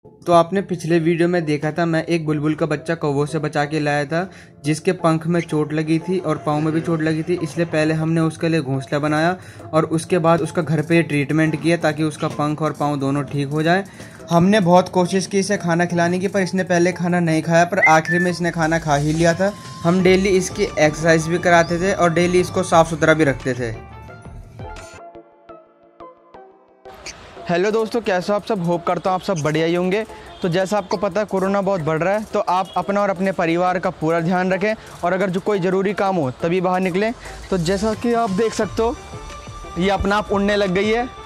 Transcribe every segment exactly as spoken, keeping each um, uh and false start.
तो आपने पिछले वीडियो में देखा था, मैं एक बुलबुल का बच्चा कौवों से बचा के लाया था जिसके पंख में चोट लगी थी और पाँव में भी चोट लगी थी। इसलिए पहले हमने उसके लिए घोंसला बनाया और उसके बाद उसका घर पे ट्रीटमेंट किया ताकि उसका पंख और पाँव दोनों ठीक हो जाए। हमने बहुत कोशिश की इसे खाना खिलाने की, पर इसने पहले खाना नहीं खाया, पर आखिर में इसने खाना खा ही लिया था। हम डेली इसकी एक्सरसाइज भी कराते थे और डेली इसको साफ़ सुथरा भी रखते थे। हेलो दोस्तों, कैसे हो आप सब? होप करता हूँ आप सब बढ़िया ही होंगे। तो जैसा आपको पता है कोरोना बहुत बढ़ रहा है, तो आप अपना और अपने परिवार का पूरा ध्यान रखें और अगर जो कोई ज़रूरी काम हो तभी बाहर निकलें। तो जैसा कि आप देख सकते हो ये अपना आप उड़ने लग गई है।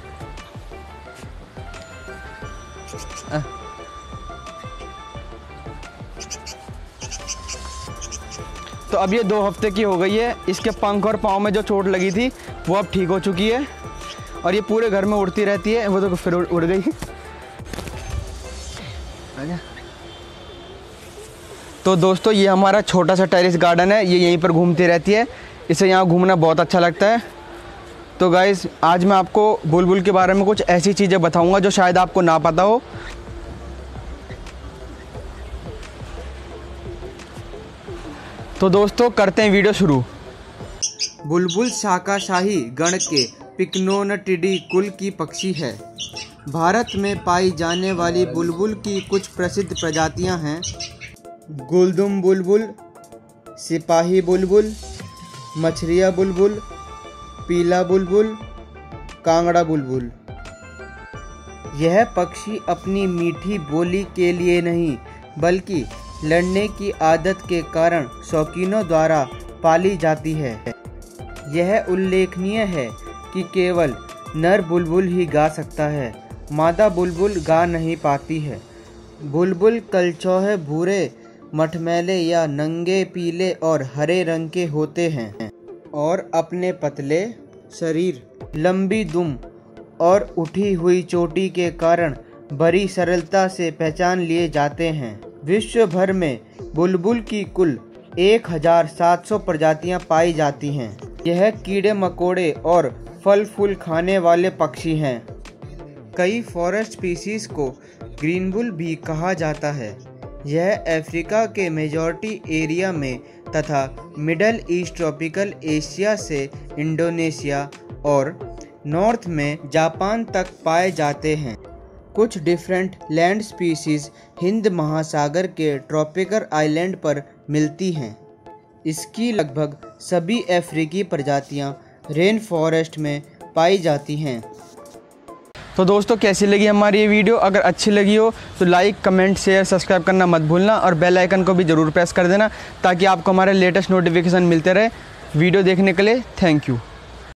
तो अब ये दो हफ्ते की हो गई है। इसके पंख और पाँव में जो चोट लगी थी वो अब ठीक हो चुकी है और ये पूरे घर में उड़ती रहती है। वो तो फिर उड़ गई। तो दोस्तों ये हमारा छोटा सा टेरेस गार्डन है, ये यहीं पर घूमती रहती है। इसे यहाँ घूमना बहुत अच्छा लगता है। तो गाइस आज मैं आपको बुलबुल के बारे में कुछ ऐसी चीज़ें बताऊंगा जो शायद आपको ना पता हो। तो दोस्तों करते हैं वीडियो शुरू। बुलबुल शाकाशाही गण के पिक्नोनटिडी कुल की पक्षी है। भारत में पाई जाने वाली बुलबुल की कुछ प्रसिद्ध प्रजातियां हैं: गुलदुम बुलबुल, सिपाही बुलबुल, मछरिया बुलबुल, पीला बुलबुल, कांगड़ा बुलबुल। यह पक्षी अपनी मीठी बोली के लिए नहीं बल्कि लड़ने की आदत के कारण शौकीनों द्वारा पाली जाती है। यह उल्लेखनीय है कि केवल नर बुलबुल ही गा सकता है, मादा बुलबुल गा नहीं पाती है। बुलबुल कलचौहे भूरे, मटमैले या नंगे पीले और हरे रंग के होते हैं और अपने पतले शरीर, लंबी दुम और उठी हुई चोटी के कारण बड़ी सरलता से पहचान लिए जाते हैं। विश्व भर में बुलबुल की कुल एक हज़ार सात सौ प्रजातियां पाई जाती हैं। यह कीड़े मकोड़े और फल फूल खाने वाले पक्षी हैं। कई फॉरेस्ट स्पीसीज को ग्रीनबुल भी कहा जाता है। यह अफ्रीका के मेजॉरिटी एरिया में तथा मिडल ईस्ट ट्रॉपिकल एशिया से इंडोनेशिया और नॉर्थ में जापान तक पाए जाते हैं। कुछ डिफरेंट लैंड स्पीसीज हिंद महासागर के ट्रॉपिकल आइलैंड पर मिलती हैं। इसकी लगभग सभी अफ्रीकी प्रजातियां रेन फॉरेस्ट में पाई जाती हैं। तो दोस्तों कैसी लगी हमारी ये वीडियो? अगर अच्छी लगी हो तो लाइक, कमेंट, शेयर, सब्सक्राइब करना मत भूलना और बेल आइकन को भी ज़रूर प्रेस कर देना ताकि आपको हमारे लेटेस्ट नोटिफिकेशन मिलते रहे। वीडियो देखने के लिए थैंक यू।